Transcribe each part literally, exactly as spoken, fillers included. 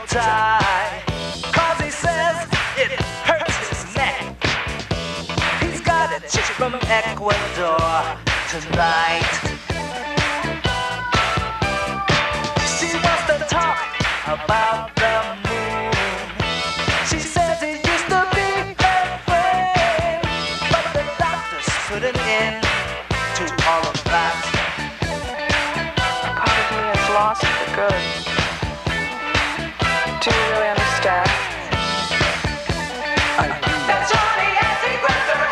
tie, 'cause he says it hurts his neck. He's got a chick from Ecuador tonight. She wants to talk about the moon. She says he used to be her friend, but the doctor's put an end to all of that. Part of me is lost for good. Do you really understand? I do. That's Johnny as he grabs her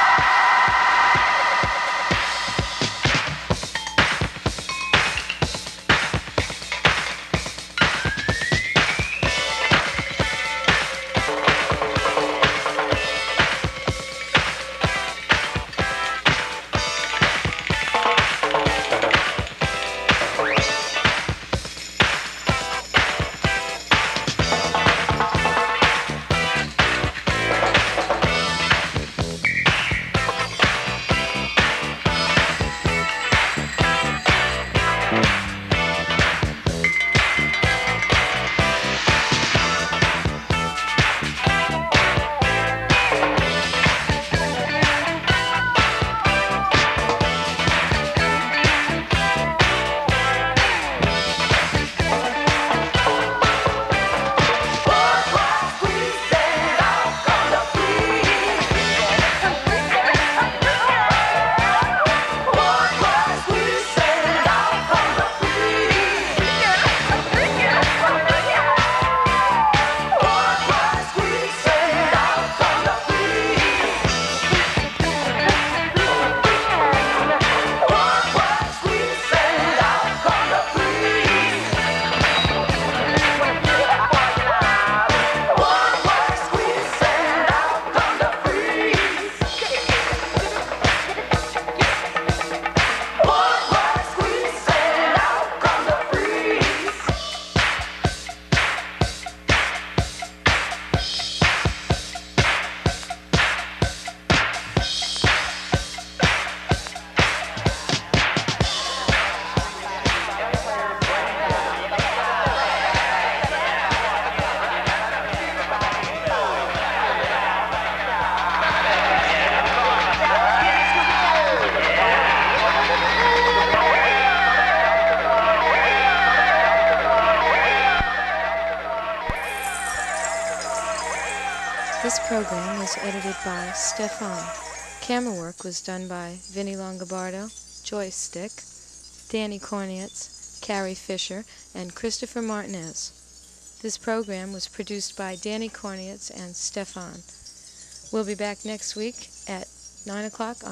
This program was edited by Stefan. Camera work was done by Vinnie Longobardo, Joyce Stick, Danny Kornietz, Carrie Fisher, and Christopher Martinez. This program was produced by Danny Kornietz and Stefan. We'll be back next week at nine o'clock on